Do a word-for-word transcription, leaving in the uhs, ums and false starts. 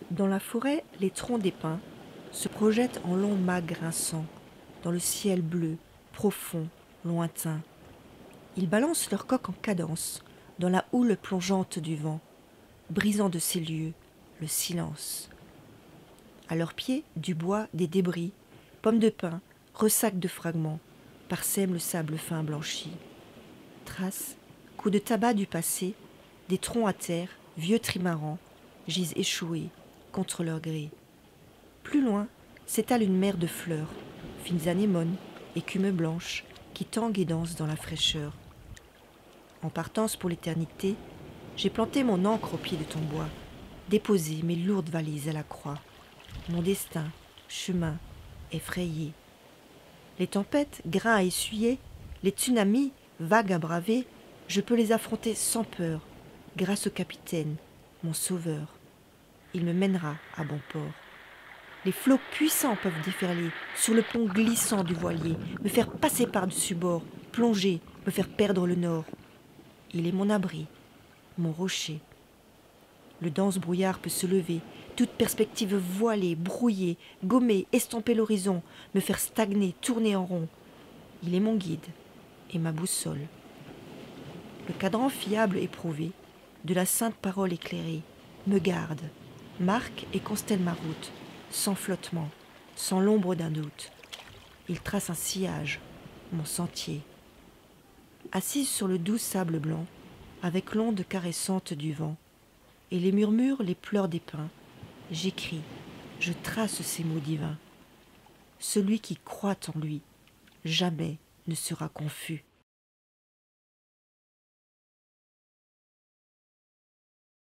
Dans la forêt, les troncs des pins se projettent en longs mâts grinçants, dans le ciel bleu, profond, lointain. Ils balancent leur coque en cadence, dans la houle plongeante du vent, brisant de ces lieux le silence. À leurs pieds, du bois, des débris, pommes de pin, ressacs de fragments, parsèment le sable fin blanchi. Traces, coups de tabac du passé, des troncs à terre, vieux trimarans, gisent échoués contre leur gré. Plus loin s'étale une mer de fleurs, fines anémones, écume blanche, qui tanguent et dansent dans la fraîcheur. En partance pour l'éternité, j'ai planté mon ancre au pied de ton bois, déposé mes lourdes valises à la croix. Mon destin, chemin, effrayé. Les tempêtes, grains à essuyer, les tsunamis, vagues à braver, je peux les affronter sans peur, grâce au capitaine, mon sauveur. Il me mènera à bon port. Les flots puissants peuvent déferler sur le pont glissant du voilier, me faire passer par-dessus bord, plonger, me faire perdre le nord. Il est mon abri, mon rocher. Le dense brouillard peut se lever, toute perspective voilée, brouiller, gommer, estomper l'horizon, me faire stagner, tourner en rond. Il est mon guide et ma boussole. Le cadran fiable éprouvé, de la sainte parole éclairée, me garde, marque et constelle ma route, sans flottement, sans l'ombre d'un doute. Il trace un sillage, mon sentier. Assise sur le doux sable blanc, avec l'onde caressante du vent, et les murmures, les pleurs des pins, j'écris, je trace ces mots divins. Celui qui croit en lui, jamais ne sera confus.